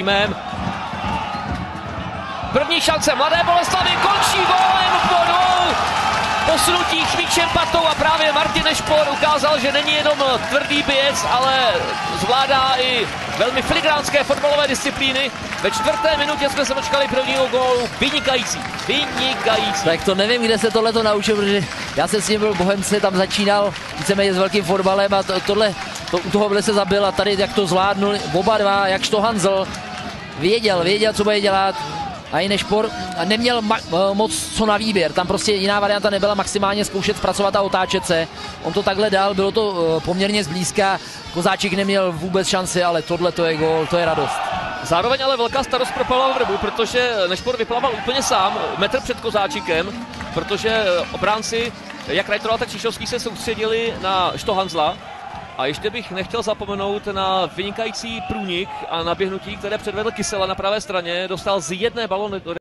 týmem. První šance Mladé Boleslavi končí gólem po dvou posunutích míčem patou a právě Martin Nešpor ukázal, že není jenom tvrdý běc, ale zvládá i velmi filigránské fotbalové disciplíny. Ve 4. minutě jsme se dočkali prvního gólu. Vynikající. Tak to nevím, kde se tohle to naučil, protože já jsem s ním byl v Bohemce, tam začínal víceméně s velkým fotbalem a u toho se zabil a tady jak to zvládnul oba dva, jak Štohanzl věděl, co bude dělat. A i Nešpor neměl moc co na výběr, tam prostě jiná varianta nebyla maximálně zkoušet zpracovat a otáčet se. On to takhle dal, bylo to poměrně zblízka, Kozáčik neměl vůbec šanci, ale tohle to je gól, to je radost. Zároveň ale velká starost pro Pavla Vrbu, protože Nešpor vyplaval úplně sám, metr před Kozáčikem, protože obránci, jak Reiterová, tak Čišovský, se soustředili na Štohanzla. A ještě bych nechtěl zapomenout na vynikající průnik a naběhnutí, které předvedl Kysela na pravé straně, dostal z jedné balony